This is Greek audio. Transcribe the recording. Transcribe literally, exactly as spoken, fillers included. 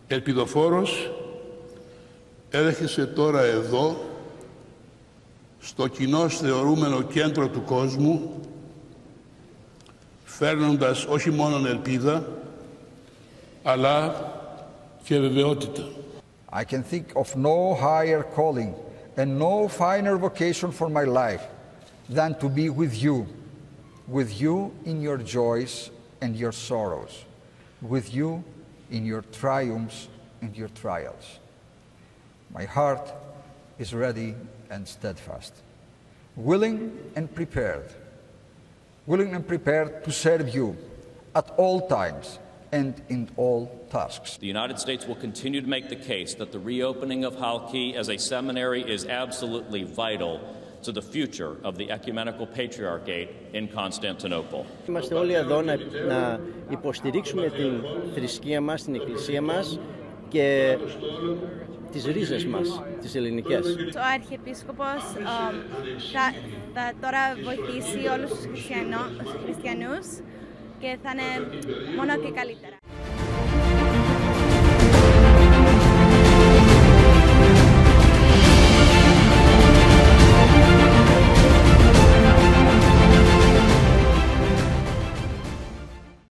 ελπιδοφόρος έρχεσαι τώρα εδώ, στο κοινώς θεωρούμενο κέντρο του κόσμου, φέρνοντας όχι μόνον ελπίδα, αλλά και βεβαιότητα. I can think of no higher calling and no finer vocation for my life than to be with you, with you in your joys and your sorrows, with you in your triumphs and your trials. My heart is ready and steadfast, willing and prepared, willing and prepared to serve you at all times and in all tasks. The United States will continue to make the case that the reopening of Halki as a seminary is absolutely vital to the future of the Ecumenical Patriarchate in Constantinople. Είμαστε όλοι εδώ να, να υποστηρίξουμε την θρησκεία μας, την εκκλησία μας και τις ρίζες μας, τις ελληνικές. Ο Αρχιεπίσκοπος θα, θα τώρα βοηθήσει όλους τους χριστιανούς και θα είναι μόνο και καλύτερα.